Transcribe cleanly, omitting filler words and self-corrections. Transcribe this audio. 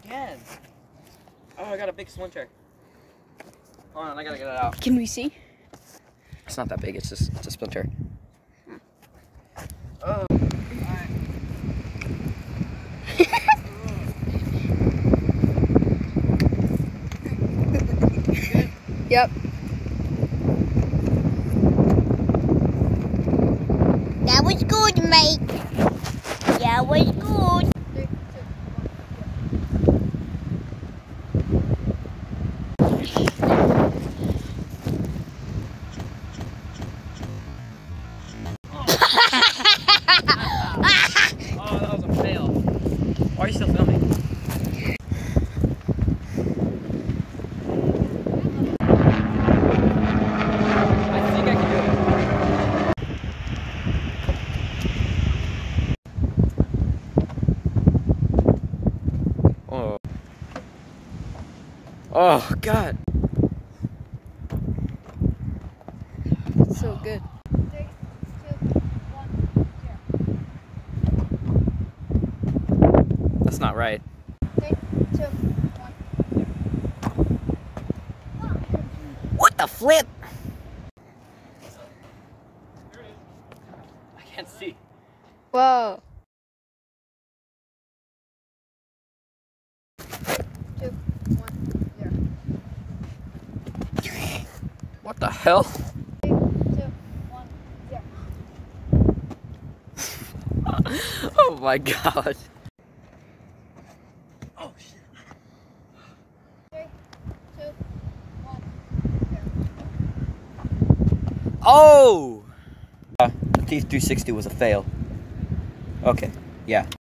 again. Oh, I got a big splinter. Hold on, I gotta get it out. Can we see? It's not that big, it's just a splinter. Oh. Alright. Yep. That was good, mate. That was good. Oh, that was a fail. Why are you still filming? I think I can do it. Oh. Oh, God. So good. 3, 2, 1, That's not right. 0. 3, 2, 1, 0. What the flip? I can't see. Whoa. 2, 1, 0. What the hell? 3, 2, 1, 0. Oh my God. Oh shit. 3, 2, 1, 0. Oh! The Thief 360 was a fail. Okay, yeah.